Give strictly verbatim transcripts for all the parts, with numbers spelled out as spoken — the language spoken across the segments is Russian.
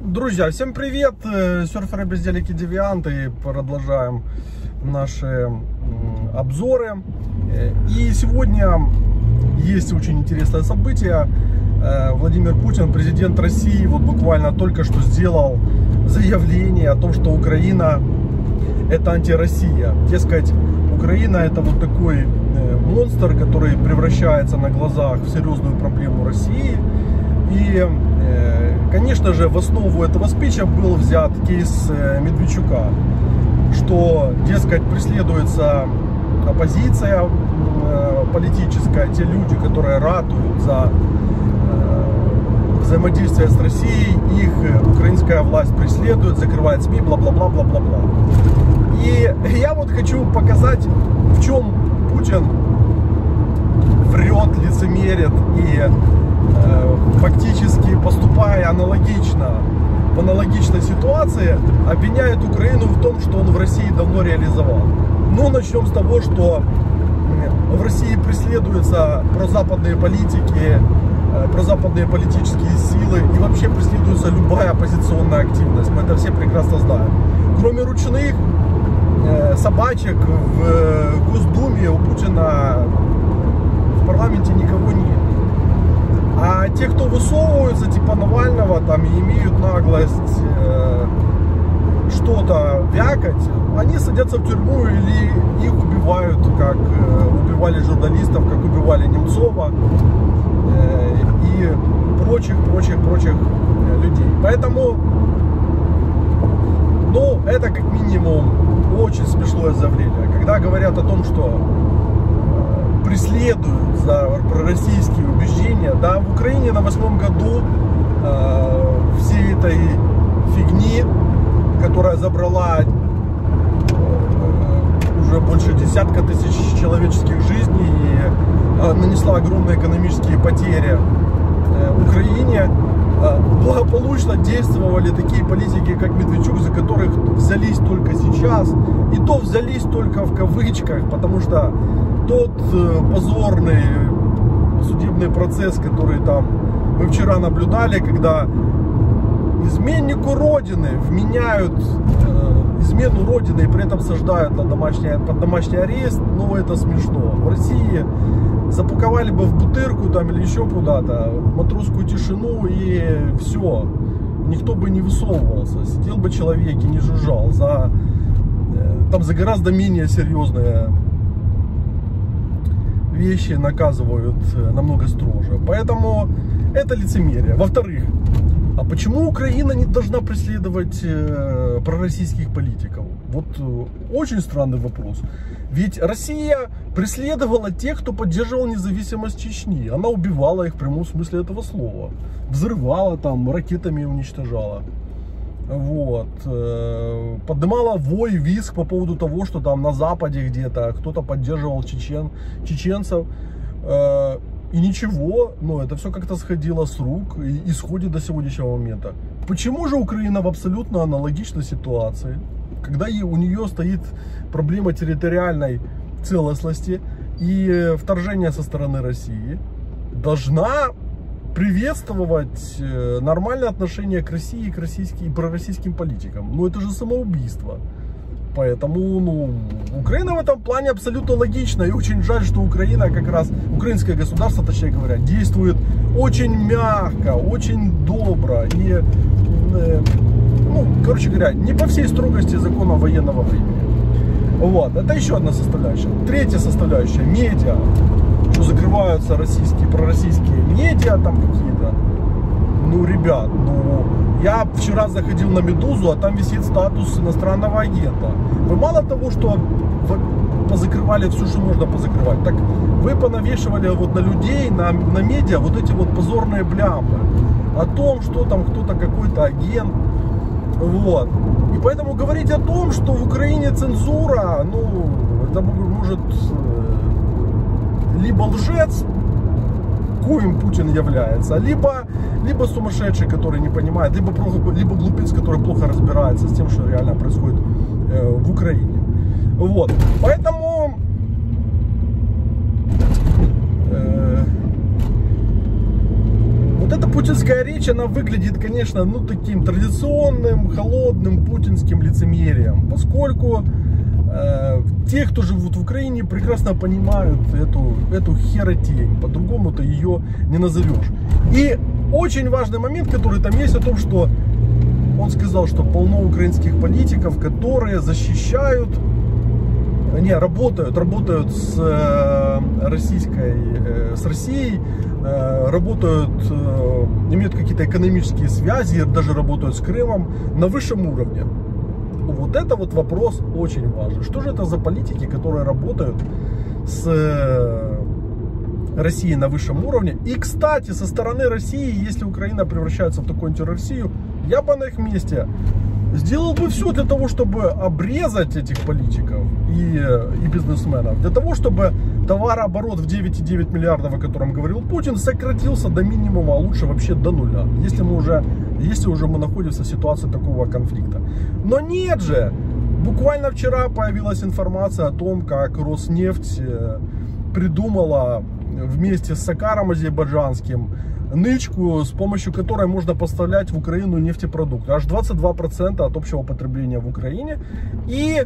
Друзья, всем привет! Серферы, безделики, девианты. Продолжаем наши обзоры. И сегодня есть очень интересное событие. Владимир Путин, президент России, вот буквально только что сделал заявление о том, что Украина это антироссия. Дескать, Украина это вот такой монстр, который превращается на глазах в серьезную проблему России. И, конечно же, в основу этого спича был взят кейс Медведчука, что, дескать, преследуется оппозиция политическая, те люди, которые ратуют за взаимодействие с Россией, их украинская власть преследует, закрывает СМИ, бла-бла-бла-бла-бла-бла. И я вот хочу показать, в чем Путин врет, лицемерит и э, фактически, поступая аналогично, в аналогичной ситуации, обвиняет Украину в том, что он в России давно реализовал. Ну, начнем с того, что в России преследуются прозападные политики, прозападные политические силы и вообще преследуется любая оппозиционная активность. Мы это все прекрасно знаем. Кроме ручных э, собачек в Госдуме у Путина в парламенте никого нет. А те, кто высовываются, типа Навального, там и имеют наглость э, что-то вякать, они садятся в тюрьму или их убивают, как э, убивали журналистов, как убивали Немцова э, и прочих, прочих, прочих людей. Поэтому, ну, это как минимум очень смешное заявление. Когда говорят о том, что э, преследуют за пророссийские убеждения, да, в Украине на восьмом году э, всей этой фигни, которая забрала уже больше десятка тысяч человеческих жизней и нанесла огромные экономические потери Украине, благополучно действовали такие политики, как Медведчук, за которых взялись только сейчас, и то взялись только в кавычках, потому что тот позорный судебный процесс, который там мы вчера наблюдали, когда изменнику Родины вменяют э, измену Родины и при этом саждают на домашний, под домашний арест, ну это смешно. В России запаковали бы в бутырку там или еще куда-то, в матросскую тишину и все. Никто бы не высовывался, сидел бы человек и не жужжал. За, э, там за гораздо менее серьезные вещи наказывают намного строже. Поэтому это лицемерие. Во-вторых, а почему Украина не должна преследовать э, пророссийских политиков? Вот э, очень странный вопрос. Ведь Россия преследовала тех, кто поддерживал независимость Чечни. Она убивала их в прямом смысле этого слова. Взрывала там, ракетами уничтожала. Вот. Э, поднимала вой, визг по поводу того, что там на Западе где-то кто-то поддерживал чечен, чеченцев. Э, И ничего, но это все как-то сходило с рук и исходит до сегодняшнего момента. Почему же Украина в абсолютно аналогичной ситуации, когда у нее стоит проблема территориальной целостности и вторжения со стороны России, должна приветствовать нормальное отношение к России и к российским, и пророссийским политикам? Ну это же самоубийство. Поэтому, ну, Украина в этом плане абсолютно логична. И очень жаль, что Украина как раз, украинское государство, точнее говоря, действует очень мягко, очень добро. И, э, ну, короче говоря, не по всей строгости закона военного времени. Вот, это еще одна составляющая. Третья составляющая, медиа. Что закрываются российские, пророссийские медиа там какие-то. Ну, ребят, ну... Я вчера заходил на Медузу, а там висит статус иностранного агента. Вы мало того, что вы позакрывали все, что можно позакрывать, так вы понавешивали вот на людей, на, на медиа вот эти вот позорные блямы о том, что там кто-то какой-то агент. Вот. И поэтому говорить о том, что в Украине цензура, ну, это может либо лжец, коим Путин является, либо, либо сумасшедший, который не понимает, либо, либо глупец, который плохо разбирается с тем, что реально происходит э, в Украине. Вот. Поэтому э, вот эта путинская речь, она выглядит, конечно, ну, таким традиционным, холодным путинским лицемерием, поскольку э, те, кто живут в Украине, прекрасно понимают эту, эту херотень, по-другому-то ее не назовешь. И очень важный момент, который там есть, о том, что он сказал, что полно украинских политиков, которые защищают, не, работают, работают с э, российской, э, с Россией, э, работают, э, имеют какие-то экономические связи, даже работают с Крымом на высшем уровне. Вот это вот вопрос очень важный. Что же это за политики, которые работают с э, Россией на высшем уровне? И, кстати, со стороны России, если Украина превращается в такую антироссию, я бы на их месте сделал бы все для того, чтобы обрезать этих политиков и, и бизнесменов, для того, чтобы товарооборот в девять и девять миллиардов, о котором говорил Путин, сократился до минимума, а лучше вообще до нуля, если мы уже, если уже мы находимся в ситуации такого конфликта. Но нет же! Буквально вчера появилась информация о том, как Роснефть придумала вместе с Сакаром азербайджанским нычку, с помощью которой можно поставлять в Украину нефтепродукты. Аж двадцать два процента от общего потребления в Украине. И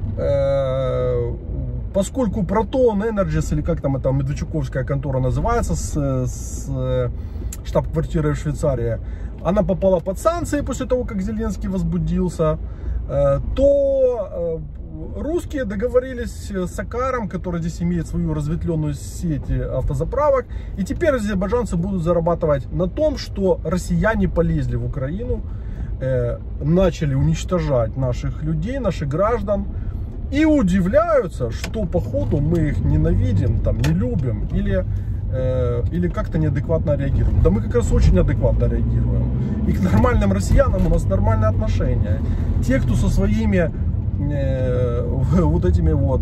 э, поскольку Proton Energies, или как там эта медведчуковская контора называется, с, с штаб-квартирой в Швейцарии, она попала под санкции после того, как Зеленский возбудился, э, то э, русские договорились с Сакаром, который здесь имеет свою разветвленную сеть автозаправок. И теперь азербайджанцы будут зарабатывать на том, что россияне полезли в Украину, э, начали уничтожать наших людей, наших граждан. И удивляются, что походу мы их ненавидим, там, не любим или, э, или как-то неадекватно реагируем. Да мы как раз очень адекватно реагируем. И к нормальным россиянам у нас нормальные отношения. Те, кто со своими вот этими вот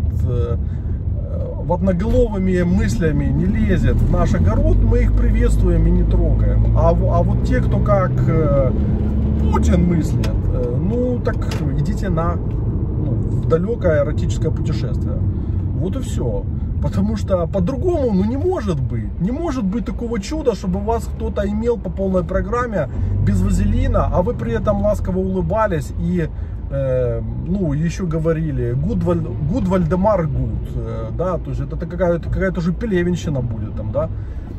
вот одноголовыми мыслями не лезет в наш огород, мы их приветствуем и не трогаем. А, а вот те, кто как Путин мыслит, ну так идите на ну, в далекое эротическое путешествие. Вот и все. Потому что по-другому, ну не может быть. Не может быть такого чуда, чтобы вас кто-то имел по полной программе без вазелина, а вы при этом ласково улыбались и э, ну еще говорили good, good Вальдемар good, э, да, то есть это какая-то какая-то уже пелевинщина будет там, да.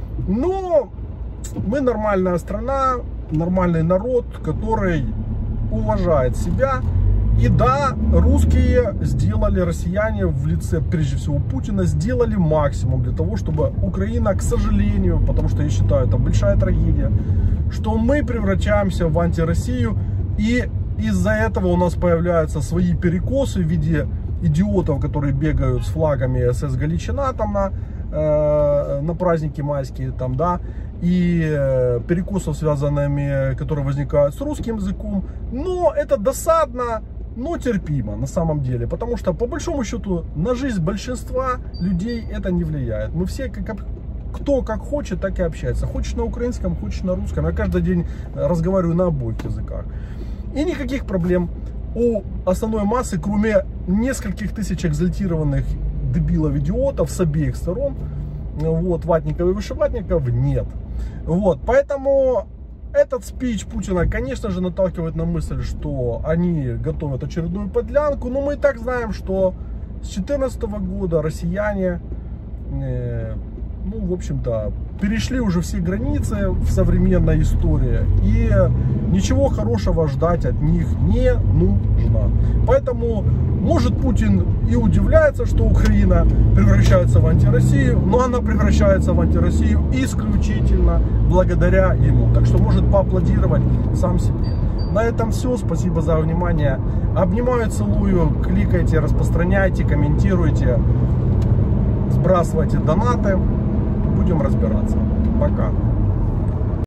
Но мы нормальная страна, нормальный народ, который уважает себя. И да, русские сделали, россияне в лице, прежде всего, Путина, сделали максимум для того, чтобы Украина, к сожалению, потому что я считаю, это большая трагедия, что мы превращаемся в антироссию, и из-за этого у нас появляются свои перекосы в виде идиотов, которые бегают с флагами эс эс Галичина там на, э, на праздники майские, там, да, и э, перекосов, связанными, которые возникают с русским языком. Но это досадно, но терпимо на самом деле, потому что по большому счету на жизнь большинства людей это не влияет. Мы все, как, кто как хочет, так и общается. Хочешь на украинском, хочешь на русском. Я каждый день разговариваю на обоих языках. И никаких проблем у основной массы, кроме нескольких тысяч экзальтированных дебилов-идиотов с обеих сторон, вот, ватников и вышиватников, нет. Вот, поэтому этот спич Путина, конечно же, наталкивает на мысль, что они готовят очередную подлянку. Но мы и так знаем, что с две тысячи четырнадцатого года россияне, э, ну, в общем-то, перешли уже все границы в современной истории. И ничего хорошего ждать от них не нужно. Поэтому, может, Путин и удивляется, что Украина превращается в антироссию, но она превращается в антироссию исключительно благодаря ему. Так что может поаплодировать сам себе. На этом все. Спасибо за внимание. Обнимаю, целую. Кликайте, распространяйте, комментируйте, сбрасывайте донаты. Будем разбираться. Пока.